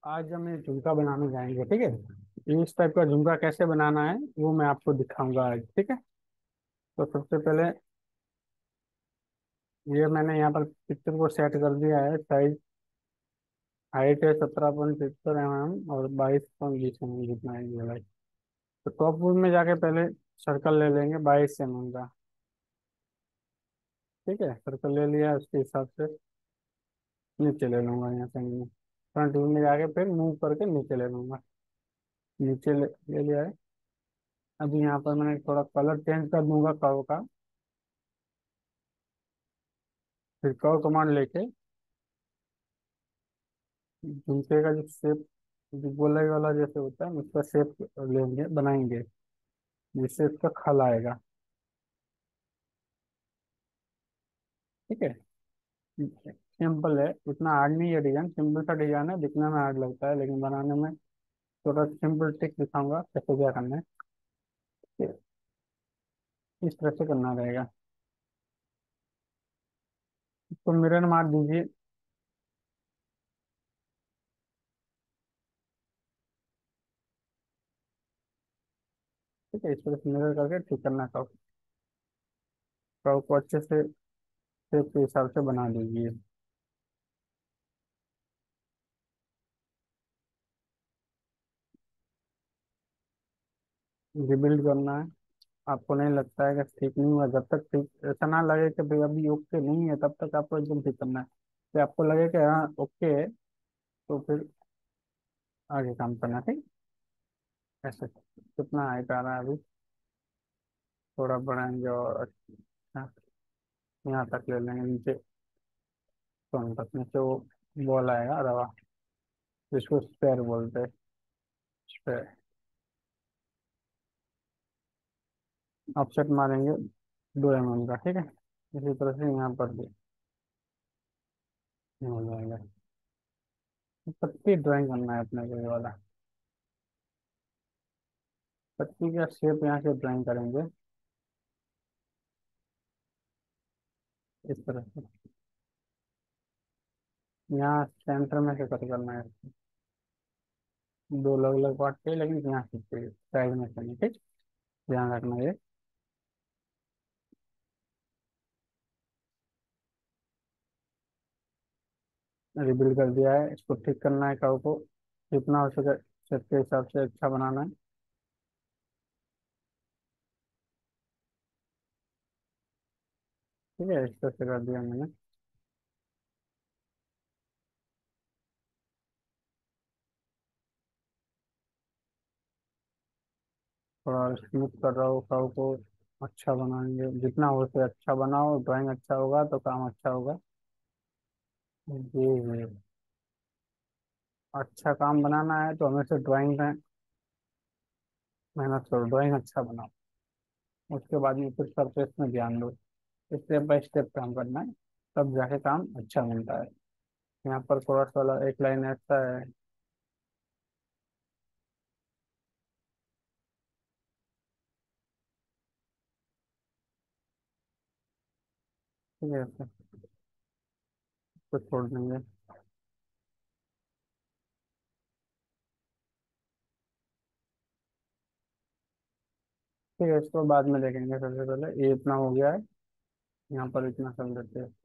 आज हम ये झुमका बनाने जाएंगे, ठीक है। इस टाइप का झुमका कैसे बनाना है वो मैं आपको दिखाऊंगा आज, ठीक है। तो सबसे पहले ये मैंने यहाँ पर पिक्चर को सेट कर दिया है। साइज हाइट है 17.75 mm और 22.20 mm जितना है ये भाई। तो टॉप व्यू में जाके पहले सर्कल ले लेंगे 22 mm का। ठीक है, सर्कल ले लिया, उसके हिसाब से नीचे ले लूंगा यहाँ से मैंने। फ्रंट व्यू में जाके फिर मूव करके नीचे ले लूंगा। नीचे ले लिया है। अभी यहाँ पर मैंने थोड़ा कलर चेंज कर दूंगा कर्व का। फिर कर्व कमांड लेके झुमके का जो शेप, जो गोलाई वाला जैसे होता है उसका शेप लेंगे, बनाएंगे, जिससे इसका खल आएगा। ठीक है। सिंपल है, इतना हार्ड नहीं है डिजाइन, सिंपल सा डिजाइन है, दिखने में हार्ड लगता है लेकिन बनाने में थोड़ा सिंपल ट्रिक दिखाऊंगा कैसे क्या करना है। इस तरह से करना रहेगा। तो मिरर मार दीजिए। ठीक है, इस तरह से मिरर करके ठीक करना। कर्व कर्व को अच्छे से शेप के हिसाब से बना दीजिए। रिबिल्ड करना है। आपको नहीं लगता है कि ठीक नहीं हुआ, जब तक ठीक ऐसा ना लगे कि भाई अभी ओके नहीं है, तब तक आपको एकदम ठीक करना है। फिर आपको लगे कि हाँ ओके है, तो फिर आगे काम करना। ठीक। ऐसे कितना हाइट आ रहा है अभी, थोड़ा बढ़ाएंगे और अच्छा यहाँ तक ले लेंगे, नीचे तो तक नीचे वो बॉल आएगा रवा, जिसको स्पेयर बोलते हैं। स्पेयर ऑफसेट मारेंगे 2 mm का। ठीक है, इसी तरह से यहाँ पर भी हो जाएगा। पत्ती ड्राइंग करना है अपने को ये वाला। पत्ती का शेप यहाँ से ड्राइंग करेंगे, इस तरह से। यहाँ सेंटर में से कट करना है। दो अलग अलग पार्ट के, लेकिन यहाँ से साइड में से नहीं। ठीक, ध्यान रखना ये। रिबिल्ड कर दिया है, इसको ठीक करना है कर्व को जितना हो सके शेप के हिसाब से अच्छा बनाना है। ठीक है, इस तरह से कर दिया मैंने। थोड़ा स्मूथ कर रहा हूँ कर्व को। अच्छा बनाएंगे, जितना हो सके अच्छा बनाओ, ड्राइंग अच्छा होगा तो काम अच्छा होगा। ये है, अच्छा काम बनाना है तो हमेशा ड्राइंग में मेहनत करो, ड्राइंग अच्छा बनाओ। उसके बाद में फिर सरफेस में ध्यान दो। स्टेप बाय स्टेप काम करना है, तब जाके काम अच्छा बनता है। यहाँ पर क्रॉस वाला एक लाइन ऐसा है। ठीक है, इसको छोड़ देंगे। ठीक है, इसको बाद में देखेंगे। सबसे पहले ये इतना हो गया है, यहाँ पर इतना कर देते हैं।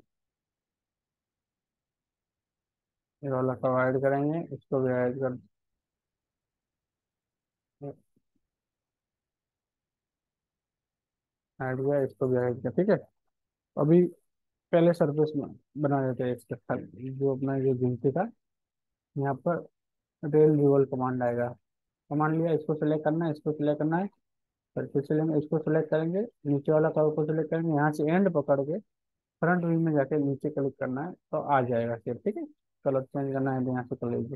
ये वाला को ऐड करेंगे, इसको भी ऐड कर, ऐड किया, इसको भी ऐड किया। ठीक है, अभी पहले सरफेस में बना देते हैं इसके साथ। जो अपना ये घिमटी था, यहाँ पर रेल रिवॉल्व कमांड आएगा। कमांड लिया, इसको सेलेक्ट करना है, इसको सेलेक्ट करना है। फिर से लेंगे, इसको सेलेक्ट करेंगे, नीचे वाला कर्व को सेलेक्ट करेंगे, यहाँ से एंड पकड़ के फ्रंट व्यू में जाके नीचे क्लिक करना है तो आ जाएगा शेप। ठीक है, कलर चेंज करना है तो यहाँ से कर लीजिए।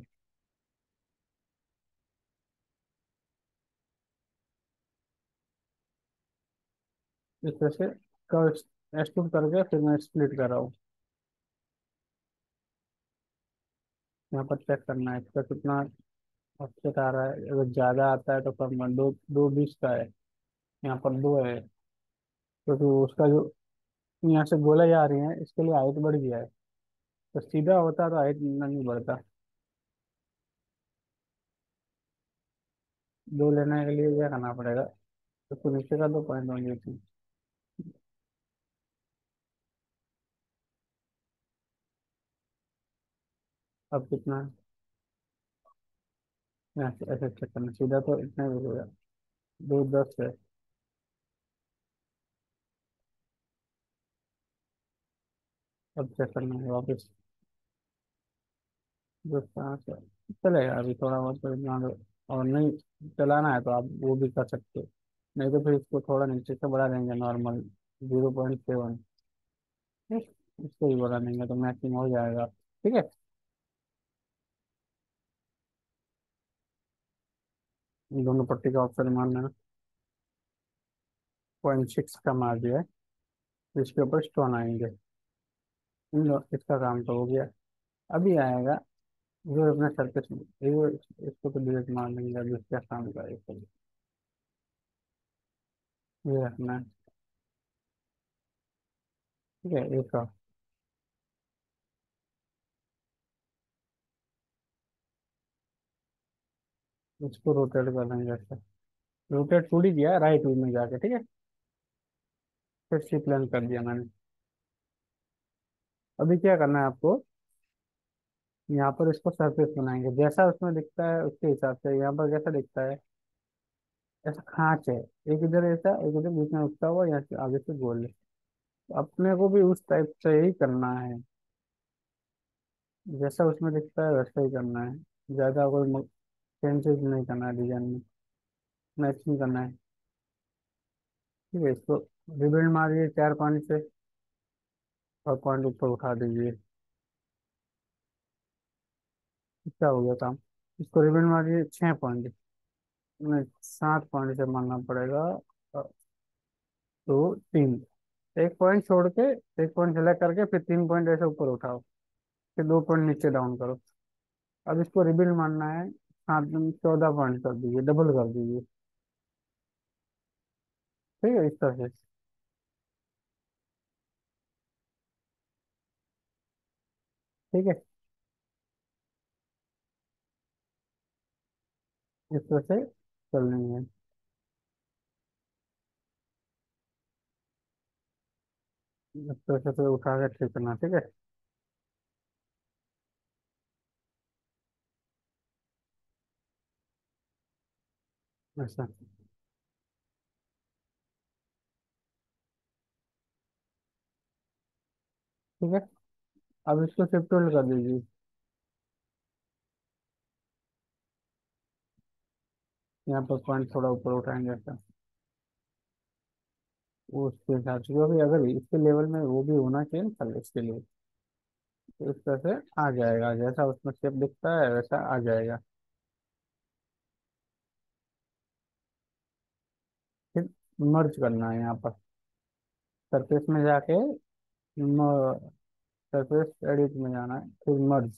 इस तरह से कर्व एक्सट्रूड करके फिर मैं स्प्लिट कर रहा हूँ। यहाँ पर चेक करना है इसका कितना ऑफसेट आ रहा है। अगर ज़्यादा आता है तो कम कर दो, 2:20 का है। यहाँ पर 2 है, क्योंकि उसका जो यहाँ से गोलाई आ रही है इसके लिए हाइट बढ़ गया है। तो सीधा होता तो हाइट नहीं बढ़ता। दो लेने के लिए क्या करना पड़ेगा, तो नीचे का 2.1 अब कितना है? यहाँ से ऐसे चेक करना, सीधा तो इतना ही होगा, 2.10 है। अब चेक करना है वापस, 2.5 है। चलेगा अभी थोड़ा बहुत तो इतना और नहीं चलाना है तो आप वो भी कर सकते हो, नहीं तो फिर इसको थोड़ा नीचे से बढ़ा देंगे नॉर्मल 0.7, इसको भी बढ़ा देंगे तो मैचिंग हो जाएगा। ठीक है, दोनों पट्टी का ऑप्शन मान लेना, 0.6 का मार दिया है, इसके ऊपर स्टोन आएंगे। इसका काम तो हो गया। अभी आएगा जो अपने सरफेस में ये, इसको तो डिलीट मार देंगे, अभी इसका काम का ये रखना है। ठीक है, एक और इसको रोटेट कर देंगे ऐसे, रोटेट थोड़ी किया राइट व्यू में जाके, ठीक है, फिर सी प्लान कर दिया मैंने। अभी क्या करना है आपको, यहाँ पर इसको सरफेस बनाएंगे जैसा उसमें दिखता है उसके हिसाब से, यहाँ पर कैसा दिखता है, ऐसा खांच है, एक इधर ऐसा एक इधर बीच में उठता हुआ, यहाँ से आगे से गोल है। तो अपने को भी उस टाइप से ही करना है, जैसा उसमें दिखता है वैसा ही करना है, ज़्यादा कोई चेंजेस नहीं करना है डिजाइन में, मैचिंग करना है। ठीक है, इसको रिबन मारिए 4 पॉइंट से, और पॉइंट ऊपर उठा दीजिए, क्या हो गया काम। इसको रिबन मारिए 6 पॉइंट, नहीं 7 पॉइंट से मारना पड़ेगा। अ, तो तीन, एक पॉइंट छोड़ के, एक पॉइंट सेलेक्ट करके फिर 3 पॉइंट ऐसे ऊपर उठाओ, फिर 2 पॉइंट नीचे डाउन करो। अब इसको रिबिल्ड मारना है, 14 पॉइंट कर दीजिए, डबल कर दीजिए। ठीक है, इस तरह से। ठीक है, इस तरह से कर लेंगे। इस तरह से फिर उठा के ठीक करना, ठीक है। ऐसा, ठीक है। अब इसको शिफ्ट होल्ड कर दीजिए, यहाँ पर पॉइंट थोड़ा ऊपर उठाएंगे ऐसा, वो उसके हिसाब से, क्योंकि अगर इसके लेवल में वो भी होना चाहिए ना कल इसके लिए, तो इस तरह से आ जाएगा, जैसा उसमें शेप दिखता है वैसा आ जाएगा। फिर मर्ज करना है यहाँ पर, सरफेस में जाके सरफेस एडिट में जाना है, फिर मर्ज।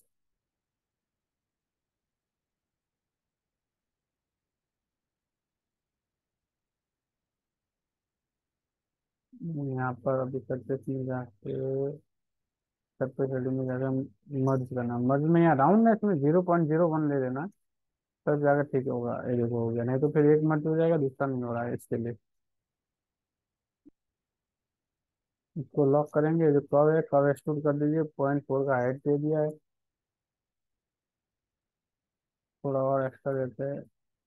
यहाँ पर अभी सरफेस में जाके, सरफेस एडिट में जाकर मर्ज करना, मर्ज में यहाँ राउंडनेस में 0.01 ले लेना, तब जाकर ठीक होगा, ये देखो हो गया, नहीं तो फिर एक मर्ज हो जाएगा दूसरा नहीं हो रहा है इसके लिए। इसको लॉक करेंगे, जो कर्व है कर्व एक्सट्रूड कर दीजिए, 0.4 का हाइट दे दिया है, थोड़ा और एक्स्ट्रा देते हैं,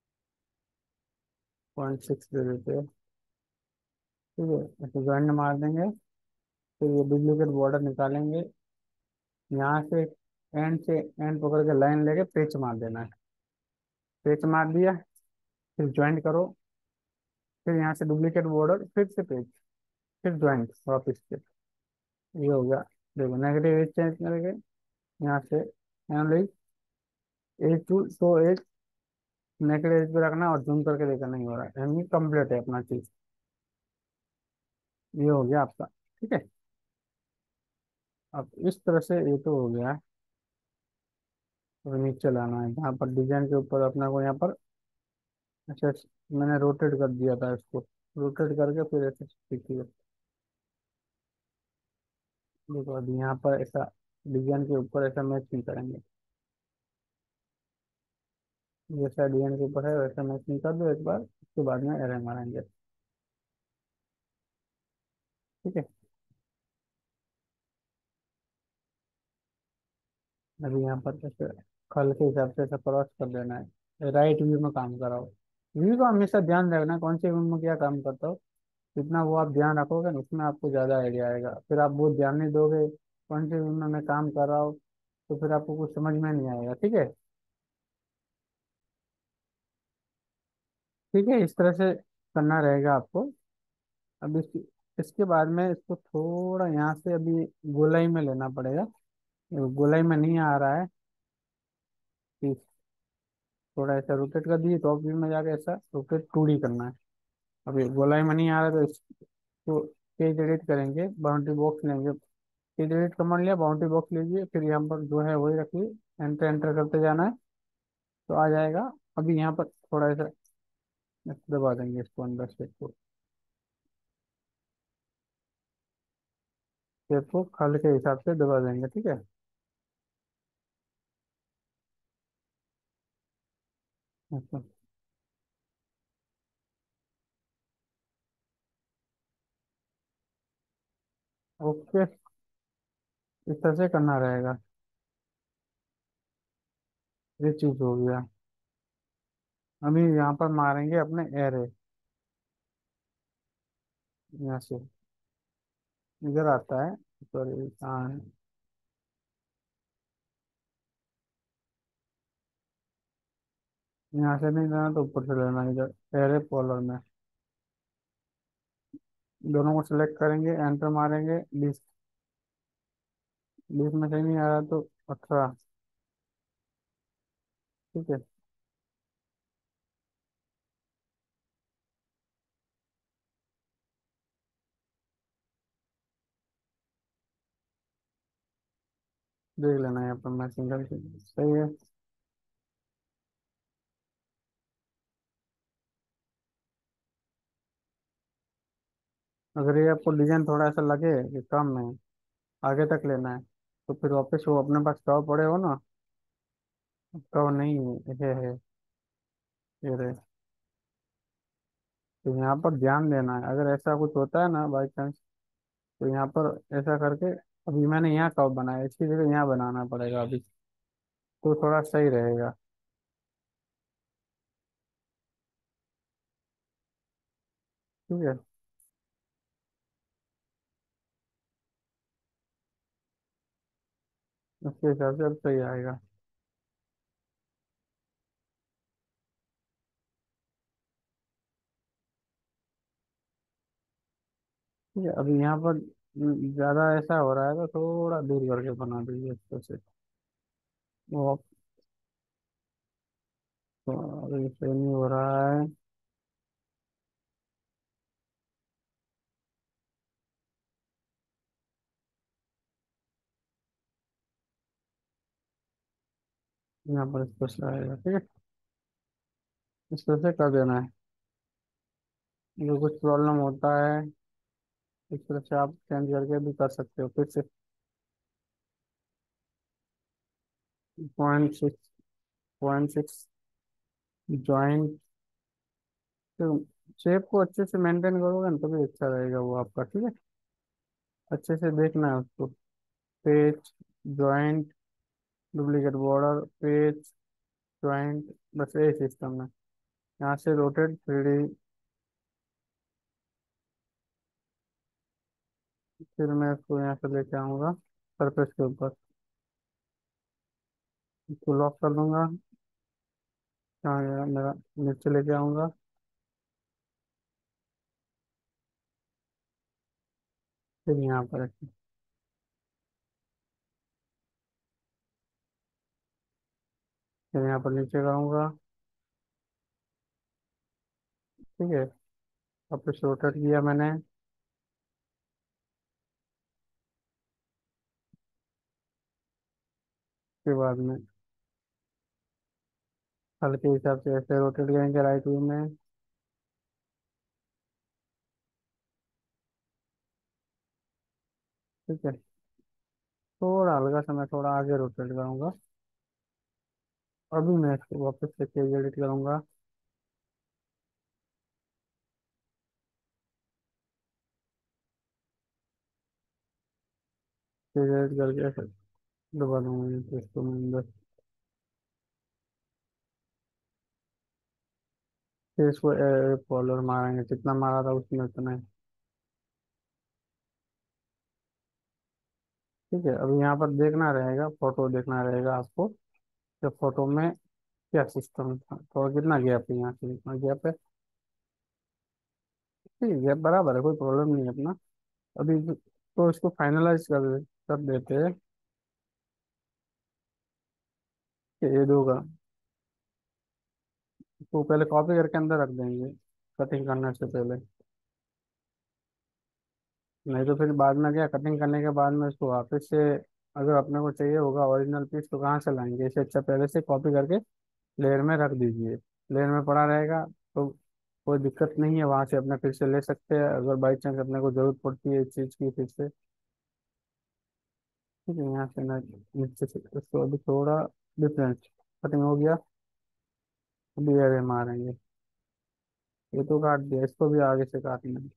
0.6 दे देते हैं। ठीक है, ऐसे ज्वाइंट मार देंगे, फिर ये डुप्लीकेट बॉर्डर निकालेंगे, यहाँ से एंड से एंड पकड़ के लाइन लेके पेच मार देना है, पेच मार दिया, फिर ज्वाइंट करो, फिर यहाँ से डुप्लीकेट बॉर्डर फिर से पेच, फिर ज्वाइंट वापस से, ये हो गया। देखो नेगेटिव एज चेंज करके यहाँ से analyse edge to show edge, negative edge पे रखना और जूम करके देखना, नहीं हो रहा है, यानी कंप्लीट है अपना चीज, ये हो गया आपका। ठीक है, अब इस तरह से ये तो हो गया। और नीचे लाना है जहाँ पर डिजाइन के ऊपर अपना को यहाँ पर, अच्छा मैंने रोटेट कर दिया था इसको, रोटेट करके फिर ऐसे ठीक किया। देखो अभी यहाँ पर ऐसा डिजाइन के ऊपर ऐसा मैच नहीं करेंगे, जैसा डिजाइन के ऊपर है वैसा मैचिंग कर दो एक बार, उसके बाद में एरे मारेंगे। ठीक है। अभी यहाँ पर जैसे खल के हिसाब से ऐसा क्रॉस कर देना है, राइट व्यू में काम कराओ। व्यू को हमेशा ध्यान रखना कौन से व्यू में क्या काम करता हो। जितना वो आप ध्यान रखोगे ना उतना आपको ज्यादा आइडिया आएगा। फिर आप वो ध्यान नहीं दोगे कौन से व्यू में मैं काम कर रहा हूँ, तो फिर आपको कुछ समझ में नहीं आएगा। ठीक है। ठीक है, इस तरह से करना रहेगा आपको। अब इसके बाद में इसको थोड़ा यहाँ से अभी गोलाई में लेना पड़ेगा। गोलाई में नहीं आ रहा है, कि थोड़ा ऐसा रोटेट कर दिए, टॉप व्यू में जाके ऐसा रोटेट 2D करना है। अभी गोलाई में नहीं आ रहा तो इसको पेज एडिट करेंगे, बाउंड्री बॉक्स लेंगे। पेज एडिट कमांड लिया, बाउंड्री बॉक्स लीजिए, फिर यहाँ पर जो है वही रखिए, एंटर एंटर करते जाना है तो आ जाएगा। अभी यहाँ पर थोड़ा ऐसा दबा देंगे इसको, अंदर से इसको, शेप को खल के हिसाब से दबा देंगे। ठीक है। अच्छा। ओके, इस तरह से करना रहेगा। ये चीज हो गया। अभी यहाँ पर मारेंगे अपने एरे, यहाँ से इधर आता है, सॉरी कहाँ है, यहाँ से नहीं लेना तो ऊपर से लेना, इधर एरे पॉलर में। दोनों को सिलेक्ट करेंगे, एंटर मारेंगे, 20, 20 में से नहीं आ रहा तो 18। ठीक है। देख लेना यहाँ पर मैं सिंगल, सही है। अगर ये आपको डिजाइन थोड़ा ऐसा लगे कि कम है, आगे तक लेना है, तो फिर वापस वो अपने पास कव पड़े हो ना, कव नहीं है, ये रहे। तो यहाँ पर ध्यान देना है, अगर ऐसा कुछ होता है ना बाई चांस, तो यहाँ पर ऐसा करके, अभी मैंने यहाँ कव बनाया, इसकी जगह यहाँ बनाना पड़ेगा अभी, तो थोड़ा सही रहेगा। ठीक है। उसके हिसाब से अब सही आएगा। ठीक है। अभी यहाँ पर ज्यादा ऐसा हो रहा है तो थोड़ा दूर करके बना दीजिए इसको से। वो तो अभी सही नहीं हो रहा है। यहाँ पर इसको से आएगा। ठीक है, इस तरह से कर देना है। जो कुछ प्रॉब्लम होता है इस तरह से आप चेंज करके भी कर सकते हो फिर से। 0.6, 0.6 ज्वाइंट, तो शेप को अच्छे से मेंटेन करोगे ना तभी अच्छा रहेगा वो आपका। ठीक है, अच्छे से देखना है उसको। Page, joint, duplicate border, page, joint, बस यही सिस्टम है। यहाँ से रोटेट 3D, फिर मैं इसको यहाँ से लेके आऊँगा सरफेस के ऊपर, इसको लॉक कर दूंगा। यहाँ गया मेरा, नीचे लेके आऊँगा, फिर यहाँ पर, फिर यहाँ पर नीचे कराऊंगा। ठीक है, वापस रोटेट किया मैंने, उसके बाद में हल्के हिसाब से ऐसे रोटेट करेंगे राइट व्यू में। ठीक है, थोड़ा हल्का सा मैं थोड़ा आगे रोटेट करूंगा। अभी मैं इसको वापस से पेज एडिट करूंगा। पेज एडिट करके ऐसे दबा दूंगा, तो इसको मैं अंदर, फिर इसको फॉलोअर मारेंगे, जितना मारा था उसमें उतना ही। ठीक है, अभी यहाँ पर देखना रहेगा, फोटो देखना रहेगा आपको, कि फोटो में क्या सिस्टम था, तो कितना गैप है, यहाँ से कितना गैप है। ठीक है, गैप बराबर है, कोई प्रॉब्लम नहीं है अपना। अभी तो इसको फाइनलाइज कर देते हैं, कि ये दो का, तो पहले कॉपी करके अंदर रख देंगे कटिंग करने से पहले। नहीं तो फिर बाद में क्या, कटिंग करने के बाद में इसको वापस से, अगर अपने को चाहिए होगा ओरिजिनल पीस तो कहाँ से लाएंगे, इससे अच्छा पहले से कॉपी करके लेयर में रख दीजिए। लेयर में पड़ा रहेगा तो कोई दिक्कत नहीं है, वहां से अपने फिर से ले सकते हैं, अगर बाई चांस अपने को जरूरत पड़ती है इस चीज़ की फिर से। ठीक है, यहाँ से मैं नीचे से इसको अभी थोड़ा डिफरेंस, कटिंग हो गया। अभी एरे मारेंगे, ये तो काट दिया, इसको भी आगे से काटना है।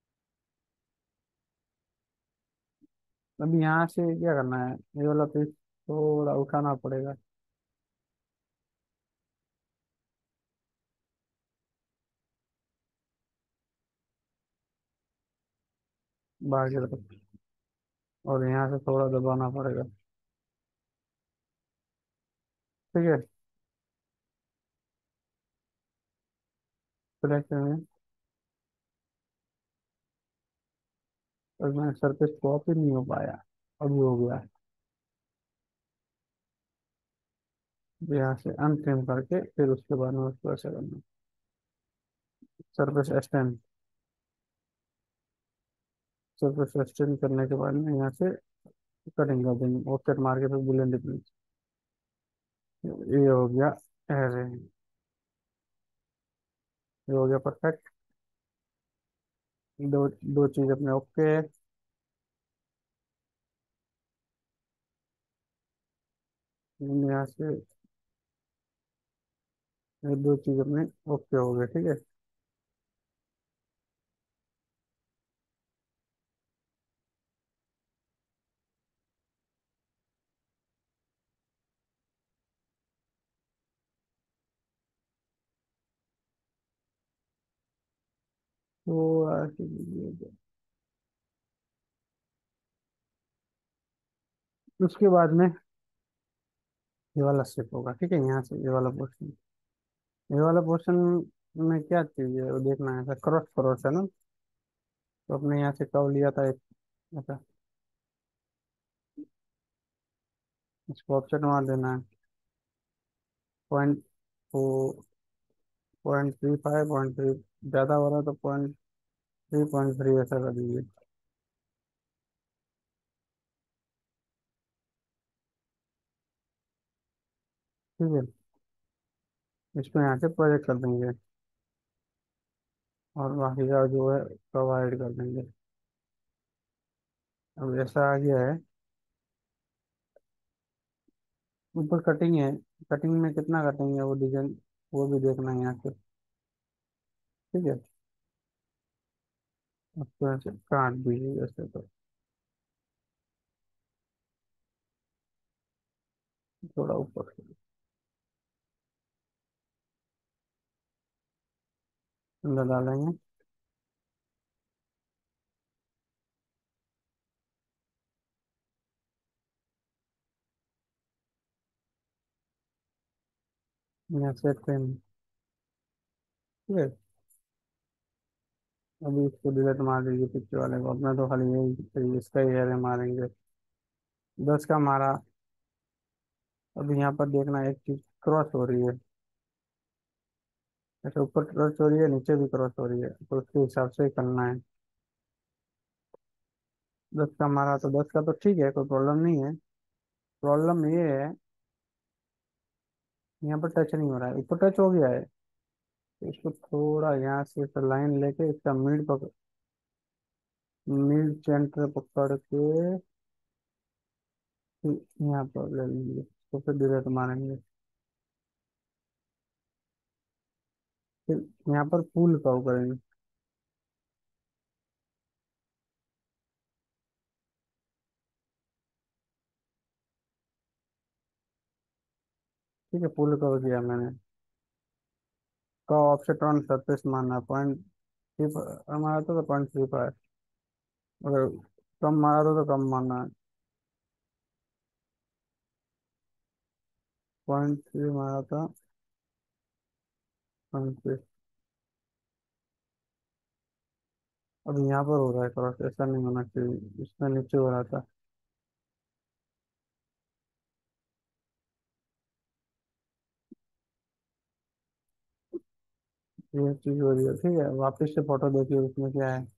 अभी यहाँ से क्या करना है, ये वाला पीस थोड़ा उठाना पड़ेगा। बाहर की तरफ, और यहाँ से थोड़ा दबाना पड़ेगा। ठीक है, फिर ऐसे में, और मैं सर पे स्टॉप ही नहीं हो पाया, अभी हो गया। यहाँ से अनट्रिम करके फिर उसके बाद में उसको ऐसे करना, सरफेस एक्सटेंड, सरफेस एक्सटेंड करने के बाद में यहाँ से कटिंग कर देंगे, ऑफसेट मार के फिर बुलेट डिफरेंस। ये हो गया अरे, ये हो गया परफेक्ट। दो दो चीज अपने ओके है। यहाँ से ये दो चीज अपने ओके हो गए। ठीक है, तो उसके बाद में ये वाला स्टेप होगा। ठीक है, यहाँ से ये वाला पोर्शन, ये वाला पोर्शन में क्या चाहिए वो देखना है, क्रॉस क्रॉस है ना, तो अपने यहाँ से कर्व लिया था एक ऐसा, इसको ऑफसेट मार देना है। पॉइंट, वो 0.35, 0.3 ज़्यादा हो रहा है तो 0.3, 0.3 ऐसा कर दीजिए। ठीक है, इसको यहाँ से प्रोजेक्ट कर देंगे, और बाकी का जो है प्रोवाइड कर देंगे। अब ऐसा आ गया है, ऊपर कटिंग है, कटिंग में कितना कटिंग है वो डिजाइन, वो भी देखना है यहाँ से। ठीक है, उसको ऐसे काट दीजिए ऐसे, तो थोड़ा ऊपर से अंदर डालेंगे। यहाँ से ट्रिम। ठीक है, अभी इसको डिलीट मार दीजिए पिक्चर वाले को, अपना तो खाली यही इसका ही एरे मारेंगे। 10 का मारा। अभी यहाँ पर देखना एक चीज क्रॉस हो रही है, ऐसे ऊपर क्रॉस हो रही है, नीचे भी क्रॉस हो रही है, तो उसके हिसाब से ही करना है। 10 का मारा तो 10 का तो ठीक है, कोई प्रॉब्लम नहीं है। प्रॉब्लम ये है, यहाँ पर टच नहीं हो रहा है, ऊपर टच हो गया है, तो इसको थोड़ा यहाँ से लाइन लेके इसका मिड सेंटर पकड़ के फिर यहाँ पर ले लेंगे, तो फिर डिलीट मारेंगे। फिर यहाँ पर पुल का करेंगे। ठीक है, पुल का किया मैंने। का ऑफसेट ऑन सरफेस मारना है, पॉइंट थ्री मारा था तो 0.35। अगर कम मारा था तो कम मारना है। 0.3 मारा था, 0.3। अब यहाँ पर हो रहा है क्रॉस, ऐसा नहीं होना चाहिए, इसमें नीचे हो रहा था। ये चीज हो रही है, ठीक है, वापस से फोटो देखिए उसमें क्या है।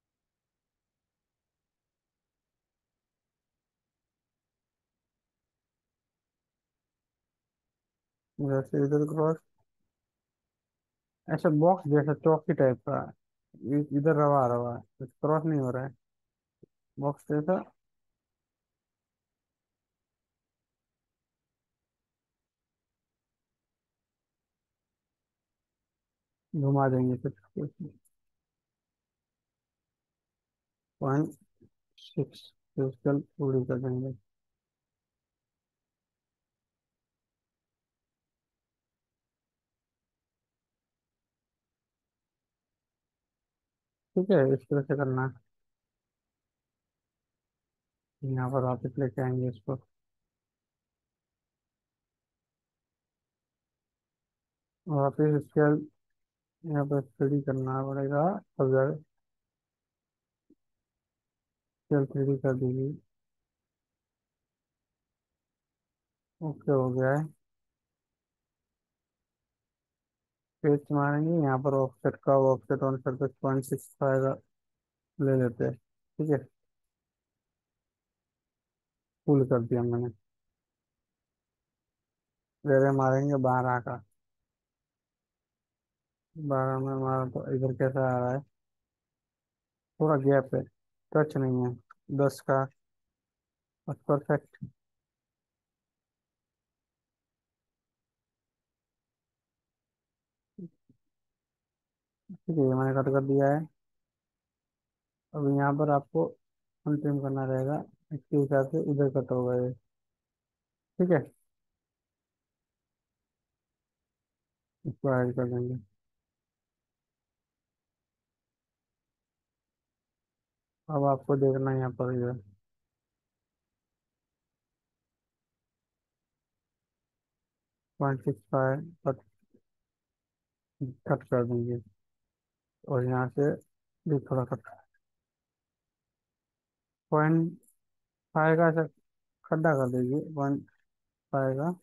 जैसे इधर क्रॉस, ऐसा बॉक्स जैसा चौकी टाइप का। इधर रवा रवा क्रॉस नहीं हो रहा है, बॉक्स जैसा। घुमा देंगे फिर। 0.6 फिजिकल पूरी कर देंगे। ठीक है, इस तरह से करना है। यहाँ पर वापस लेके आएंगे इसको। वापस इसके यहाँ पर थ्री करना पड़ेगा। अगर चल थ्री कर दीजिए। ओके हो गया है। पेस्ट मारेंगे यहाँ पर, ऑफसेट का ऑफसेट ऑन सरफेस 0.65 ले लेते हैं। ठीक है, फुल कर दिया मैंने। रेरे मारेंगे 12 का। 12 में हमारा तो इधर कैसा आ रहा है, थोड़ा गैप है, टच नहीं है। 10 का, बस परफेक्ट। ठीक है, ये मैंने कट कर दिया है। अब यहाँ पर आपको अनट्रिम करना रहेगा, इसके हिसाब से इधर कट होगा ये। ठीक है, इसको ऐड कर देंगे। अब आपको देखना है यहाँ पर इधर 0.65 कट, कट कर देंगे। और यहाँ से भी थोड़ा कट, 0.5 का ऐसा खड्डा कर दीजिए, 0.5 का।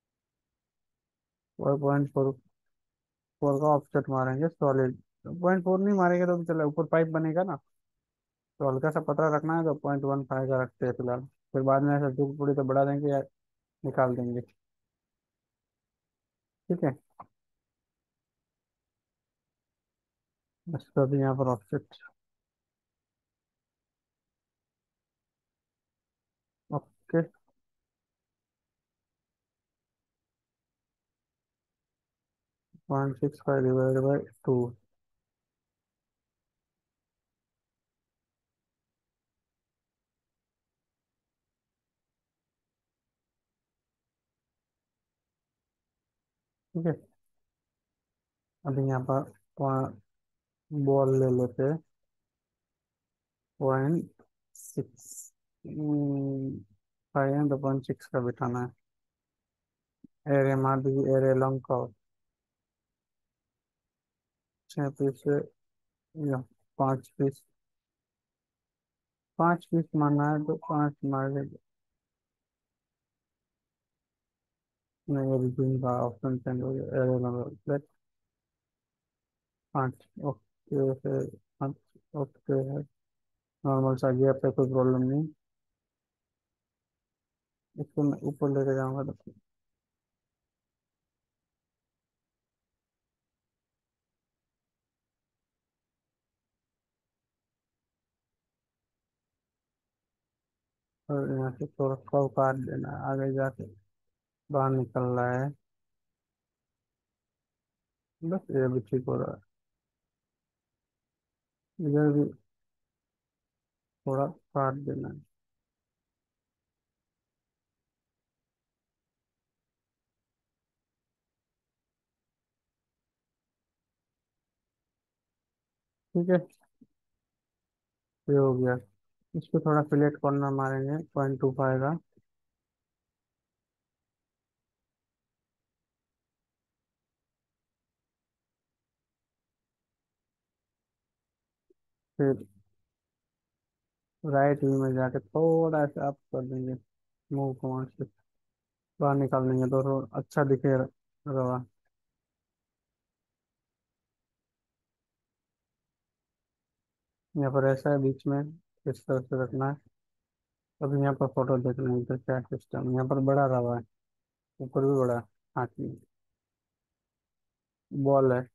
और 0.4 का ऑफसेट मारेंगे सॉलिड। 0.4 नहीं मारेंगे तो भी चले, ऊपर पाइप बनेगा ना, तो हल्का सा पतला रखना है तो 0.15 का रखते हैं फिलहाल। फिर बाद में ऐसा टूट पड़ी तो बढ़ा देंगे या निकाल देंगे। ठीक है, इसका भी यहाँ पर ऑफसेट। Okay, 0.65 divide by 2। ठीक है, अभी यहाँ पर बॉल ले लेते हैं। 0.6 फाइव है तो 0.6 का बिठाना है। एरे मार दीजिए, एरे लॉन्ग का 6 पीस से, या 5 पीस। 5 पीस मारना है तो 5 मार देंगे। नहीं, अभी तीन का ऑप्शन चेंज हो गया, एरे नंबर 5। ओके से 5। ओके है, नॉर्मल सा गया पे, कोई प्रॉब्लम नहीं। इसको मैं ऊपर लेके जाऊंगा तो और यहाँ से थोड़ा कव काट देना है, आगे जाके बाहर निकल रहा है। बस ये अभी ठीक हो रहा है, इधर भी थोड़ा काट देना है। ठीक है, ये हो गया। इसको थोड़ा फिलेट कॉर्नर मारेंगे 0.25 का। फिर राइट व्यू में जाके थोड़ा सा अप कर देंगे, मूव कमांड से बाहर निकाल देंगे तो थोड़ा अच्छा दिखे रवा। यहाँ पर ऐसा है बीच में, इस तरह से रखना है। अब यहाँ पर फोटो देख लेंगे तो क्या सिस्टम, यहाँ पर बड़ा रवा है, ऊपर भी बड़ा, हाथी बॉल है।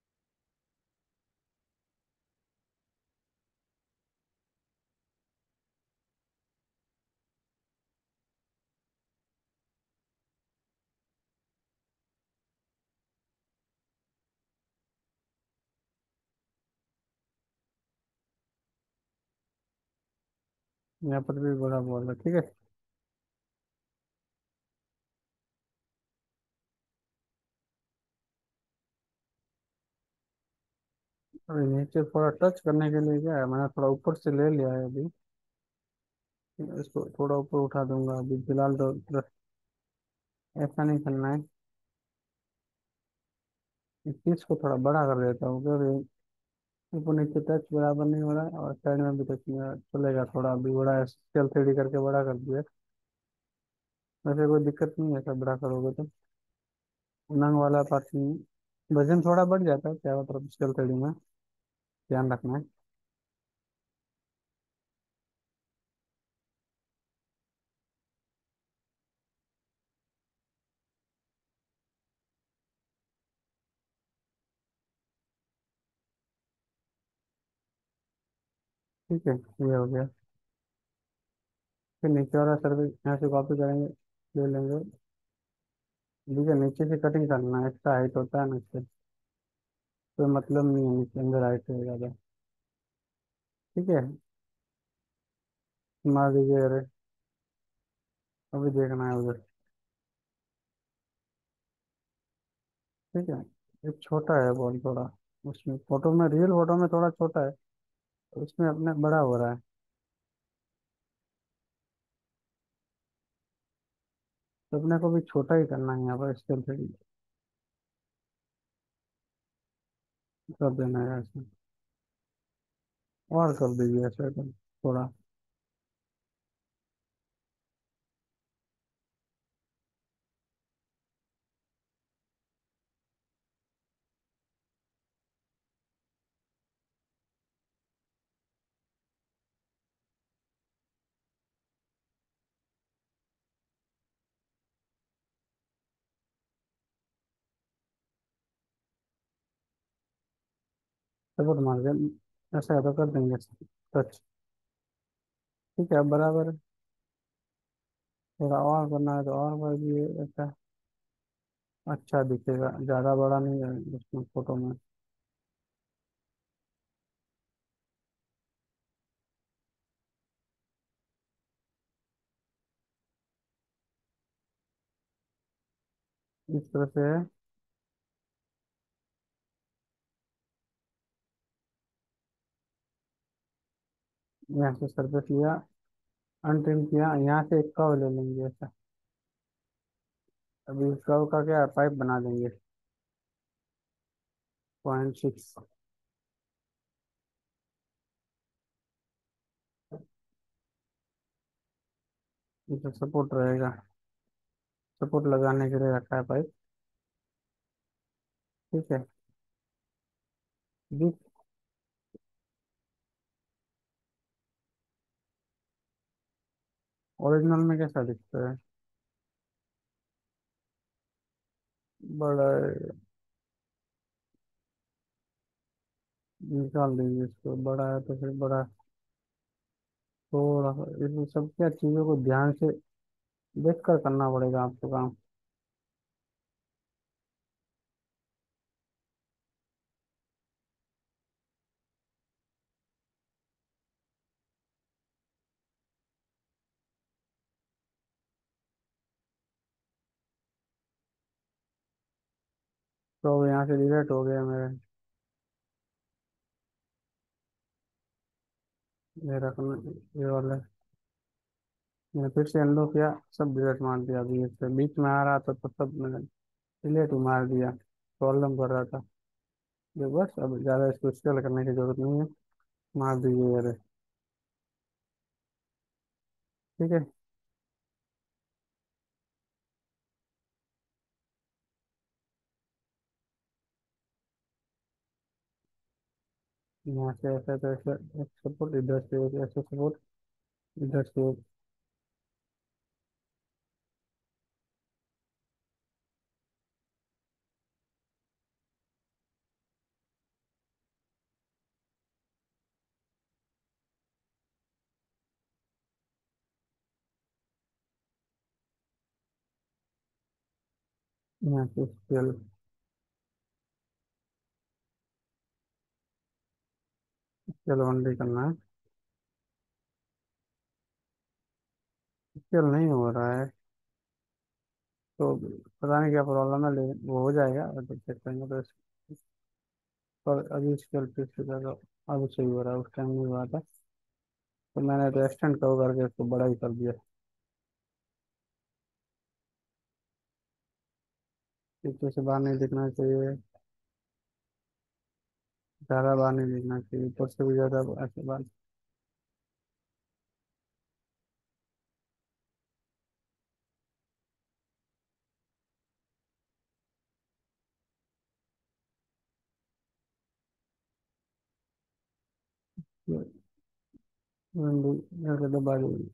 यहाँ पर भी बड़ा बॉल है, ठीक है। अभी नीचे थोड़ा टच करने के लिए क्या है, मैंने थोड़ा ऊपर से ले लिया है अभी। इसको थोड़ा ऊपर उठा दूंगा अभी फिलहाल तो, बस ऐसा नहीं करना है। इस चीज को थोड़ा बड़ा कर देता हूँ क्योंकि ऊपर नीचे टच बराबर नहीं हो रहा है और साइड में भी टच नहीं हो रहा है। चलेगा, थोड़ा अभी बड़ा स्केल 3D करके बड़ा कर दिया। वैसे कोई दिक्कत नहीं है, सब बड़ा करोगे तो। नंग वाला पार्ट नहीं, वजन थोड़ा बढ़ जाता है चारों तरफ स्केल 3D में, ध्यान रखना है। ठीक है, ये हो गया। फिर नीचे वाला सर्वे यहाँ से कॉपी करेंगे, ले लेंगे। ठीक है, नीचे से कटिंग करना है, एक्स्ट्रा हाइट होता है ना इससे, कोई मतलब नहीं है नीचे अंदर हाइट हो ज़्यादा। ठीक है, मार दीजिए, अरे अभी देखना है उधर। ठीक है, एक छोटा है बॉल थोड़ा, उसमें फोटो में, रियल फोटो में थोड़ा छोटा है, उसमें अपने बड़ा हो रहा है। तो अपने को भी छोटा ही करना है यहाँ पर, स्केल 3D कर देना है ऐसे, और कर दीजिए ऐसे तो थोड़ा। सपोर्ट मार के ऐसा है तो कर देंगे टच। ठीक है, अब बराबर है। थोड़ा और करना है तो और कर दिए ऐसा, अच्छा दिखेगा, ज़्यादा बड़ा नहीं है उसमें फोटो में। इस तरह से है। यहाँ से सरफेस लिया, अनट्रिम किया, यहाँ से एक कर्व ले लेंगे ऐसा। अभी इस कर्व का क्या है, पाइप बना देंगे 0.6। इसे सपोर्ट रहेगा, सपोर्ट लगाने के लिए रखा है पाइप। ठीक है, दिख, ओरिजिनल में कैसा दिखता है, बड़ा है। निकाल दीजिए इसको, बड़ा है तो फिर बड़ा। थोड़ा सा इन सब क्या चीज़ों को ध्यान से देख कर करना पड़ेगा आपको काम। तो यहाँ से डिलीट हो गया मेरे। ये रखना, ये वाला मैंने फिर से अनलॉक किया, सब डिलीट मार दिया। अभी इससे बीच में आ रहा था तो सब मैंने डिलीट ही मार दिया, प्रॉब्लम कर रहा था। ये बस अब ज़्यादा इसको इंस्टॉल करने की जरूरत नहीं है, मार दीजिए यार। ठीक है। यहाँ से ऐसा तो ऐसा एक सपोर्ट, इधर से एक ऐसा सपोर्ट, इधर से एक। यहाँ से स्केल, स्केल ओनली करना है। स्केल नहीं हो रहा है तो पता नहीं क्या प्रॉब्लम है, लेकिन वो हो जाएगा अगर चेक करेंगे तो पर अभी स्केल फिर से ज़्यादा अब सही हो रहा है, उस टाइम नहीं हुआ था। तो मैंने तो एक्सटेंड करो करके इसको बड़ा ही कर दिया। पीछे से बाहर नहीं दिखना चाहिए, ज़्यादा बाहर नहीं दिखना चाहिए, ऊपर से भी ज़्यादा ऐसे बाहर। करके दबा देंगे,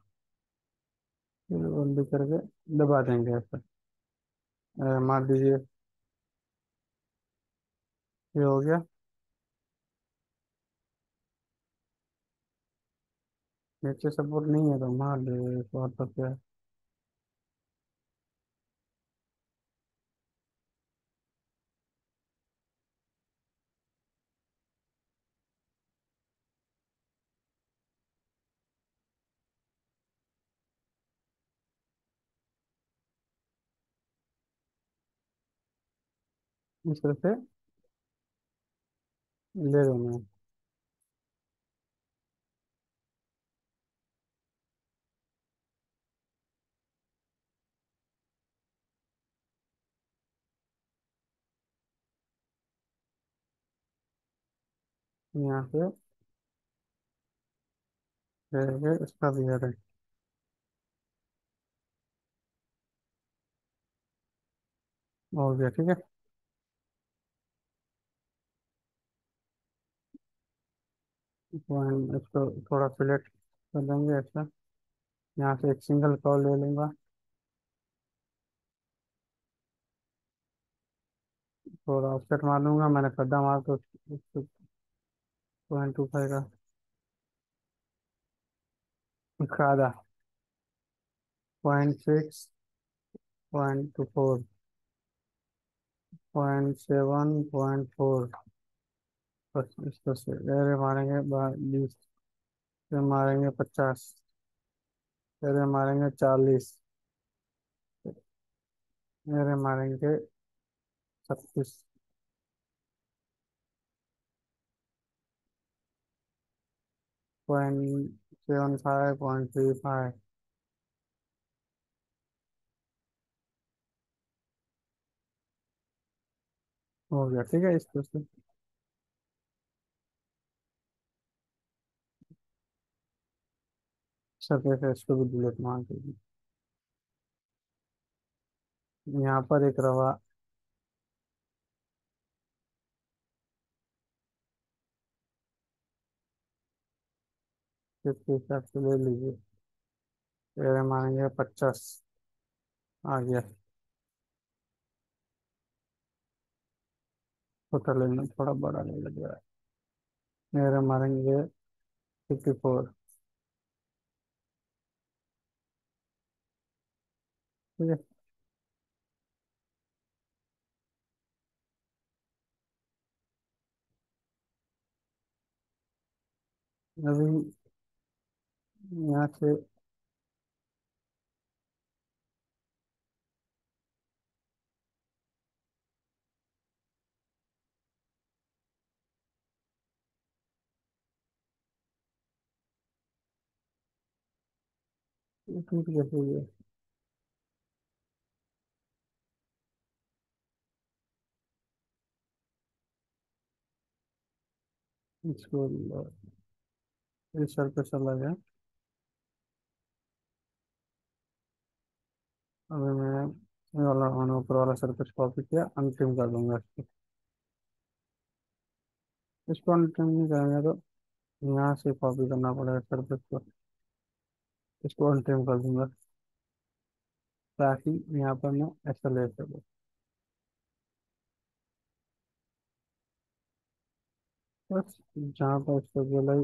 बंद करके दबा देंगे ऐसा। मार दीजिए, ये हो गया। नीचे सपोर्ट नहीं है तो मार दे, और तो क्या है। इस तरह से ले लेना है। यहाँ से लेके इसका भी है। हो गया, ठीक है। पॉइंट इसको थोड़ा सिलेक्ट कर देंगे ऐसा। यहाँ से एक सिंगल कॉल ले लूंगा, थोड़ा ऑफसेट मार लूंगा, मैंने खड्डा मार तो 0.25 का उसका आधा, 0.6, 0.24, 0.7, 0.4। बस इसको से एरे मारेंगे 20, फिर मारेंगे 50, एरे मारेंगे 40, एरे मारेंगे 36, 0.75, 0.35। हो गया, ठीक है। इसको से सब ऐसे इसको भी डिलीट मार दीजिए। यहाँ पर एक रवा, इसके हिसाब से ले लीजिए, एरे मारेंगे 50। आ गया, छोटा लेना, थोड़ा बड़ा नहीं लग रहा है। एरे मारेंगे 54। ठीक है। अभी यहाँ से टूट कैसे गया? इसको इस सर पे चला गया। अभी मैं ये वाला मैंने ऊपर वाला सर पे कॉपी किया, अंतिम कर दूंगा इसको। इसको अंतिम नहीं करेंगे तो यहाँ से कॉपी करना पड़ेगा सर पे इसको। इसको अंतिम कर दूंगा ताकि यहाँ पर मैं ऐसा ले सकूँ। बस जहाँ पर इसको बोला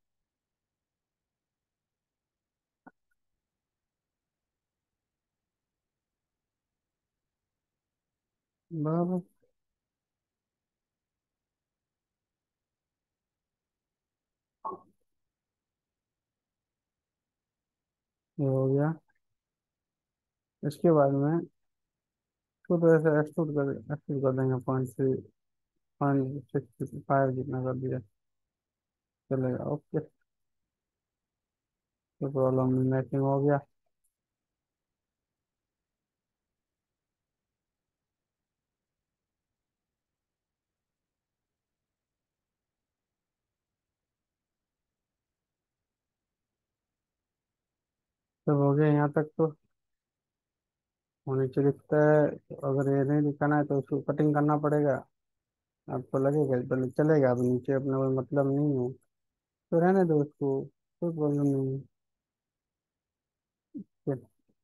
बराबर। ये हो गया। इसके बाद में इसको तो ऐसे एक्सट्रूड कर देंगे, 0.65 जितना कर दिया चलेगा। ओके, तो प्रॉब्लम नहीं, मैचिंग हो गया। सब हो गया यहाँ तक तो। वो नीचे दिखता है तो अगर ये नहीं दिखाना है तो उसको कटिंग करना पड़ेगा। आपको लगेगा पहले चलेगा, अब नीचे अपना कोई मतलब नहीं है तो रहने दो उसको, कोई प्रॉब्लम नहीं है।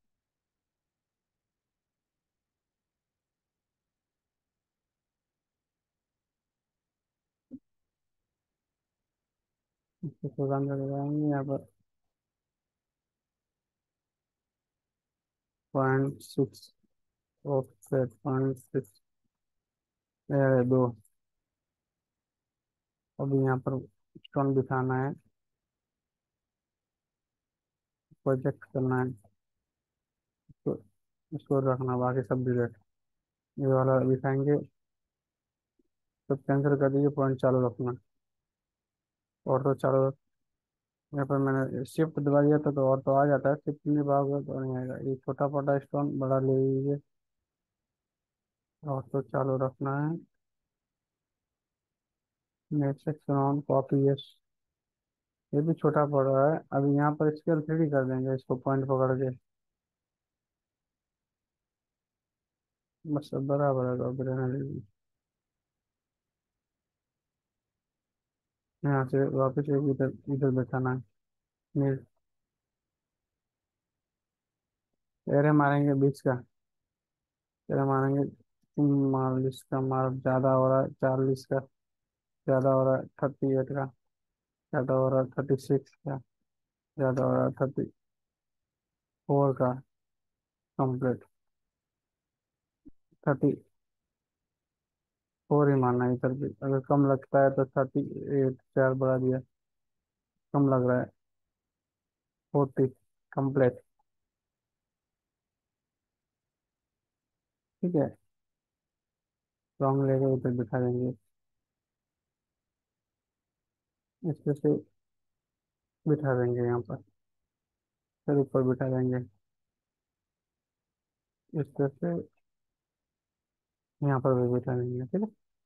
इसको सुगंध लगाएंगे यहाँ पर। 0.6। ओके, 0.6 दो। अभी यहाँ पर स्टोन बिछाना है, प्रोजेक्ट करना है। इसको इसको रखना, बाकी सब डिलीट। ये वाला बिछाएंगे, सब कैंसिल कर दीजिए, पॉइंट चालू रखना। और तो चालू यहाँ पर मैंने शिफ्ट दबा दिया था तो और तो आ जाता है, शिफ्ट नहीं दबाओगे तो नहीं आएगा। ये छोटा छोटा स्टोन बड़ा ले लीजिए। और तो चालू रखना है। Next section on copy, yes. ये भी छोटा पड़ रहा है, अभी यहाँ पर स्केल 3D कर देंगे इसको पॉइंट पकड़ के। बस अब बराबर है, तो अब रहने दीजिए। यहाँ से वापस एक इधर इधर बैठाना है। मिड एरे मारेंगे बीच का। एरे मारेंगे, 44 का मार ज्यादा हो रहा है, 40 का ज्यादा हो रहा है, 38 का ज्यादा हो रहा है, 36 का ज्यादा हो रहा है, 34 का कंप्लीट। 34 ही मानना है इधर भी, अगर कम लगता है तो 38 4 बढ़ा दिया, कम लग रहा है। 40 कंप्लीट। ठीक है, रॉन्ग लेके उधर बिठा देंगे। इस पे से बिठा देंगे यहाँ पर, फिर ऊपर बिठा देंगे। इस पे से यहाँ पर भी बिठा देंगे। ठीक है,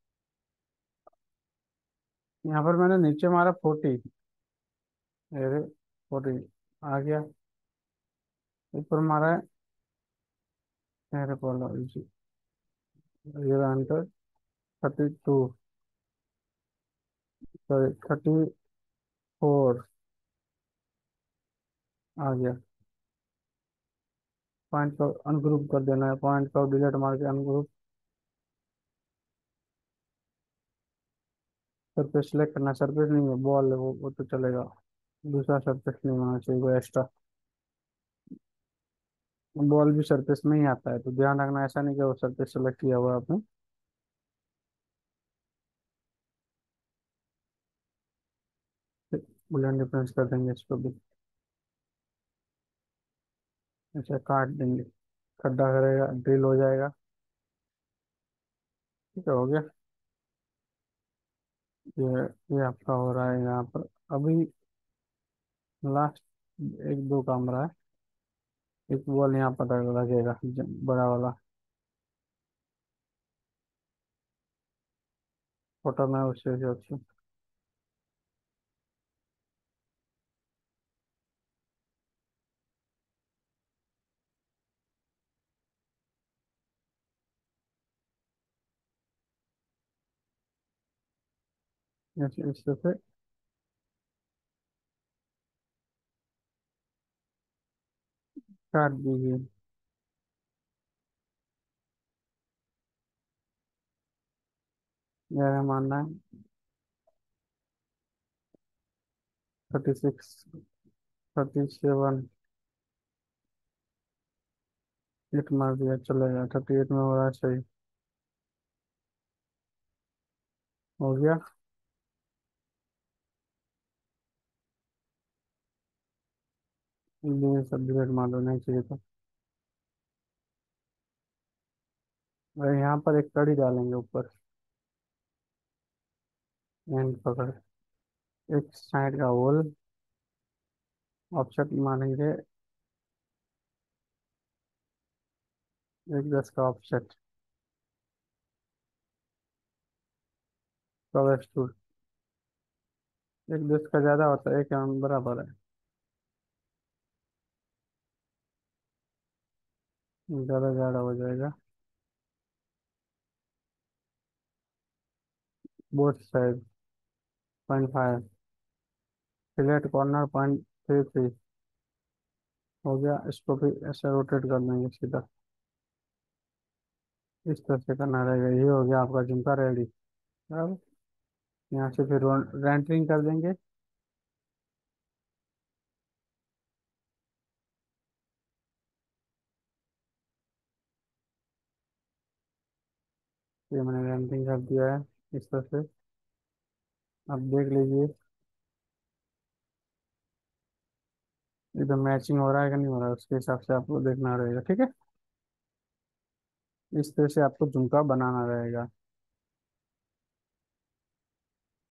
यहाँ पर मैंने नीचे मारा 40। अरे 40 आ गया। ऊपर मारा है, अरे बोलो, 32, सॉरी 34 आ गया। पॉइंट को अनग्रुप कर देना है, पॉइंट को डिलीट मार के अनग्रुप। सरफेस सेलेक्ट करना, सरफेस नहीं है बॉल है, वो तो चलेगा। दूसरा सरफेस नहीं होना चाहिए वो एक्स्ट्रा। बॉल भी सरफेस में ही आता है, तो ध्यान रखना ऐसा नहीं कि वो सरफेस सेलेक्ट किया हुआ है आपने। बुलियन डिफरेंस कर देंगे इसको भी। ऐसे काट देंगे, खड्डा करेगा, ड्रिल हो जाएगा। ठीक है, हो गया। ये ये आपका हो रहा है यहाँ पर। अभी लास्ट एक दो काम रहा है, एक बॉल यहाँ पर लगेगा बड़ा वाला। फोटो में उससे जो अच्छी। इससे से काट दीजिए। मेरा मानना है 36, 37। एट मार दिया, चलेगा। 38 में हो रहा है सही। हो गया। ये सब डिलीट मार लो, नहीं चाहिए तो। और यहाँ पर एक कड़ी डालेंगे ऊपर, एंड पकड़। एक साइड का होल, ऑफसेट मारेंगे। एक 10 का ऑफसेट। Cover stool. एक 10 का ज्यादा होता है, एक बराबर है। ज्यादा ज्यादा हो जाएगा। Both side 0.5। Fillet corner 0.33। हो गया। इसको भी ऐसे रोटेट कर देंगे सीधा। इस तरह से करना रहेगा। ये हो गया आपका झुमका रेडी। अब यहाँ से फिर रेंटरिंग कर देंगे। ये मैंने रेंटरिंग कर दिया है इस तरह से। अब देख लीजिए एकदम मैचिंग हो रहा है कि नहीं हो रहा है, उसके हिसाब से आपको देखना रहेगा, ठीक है। इस तरह से आपको झुमका बनाना रहेगा।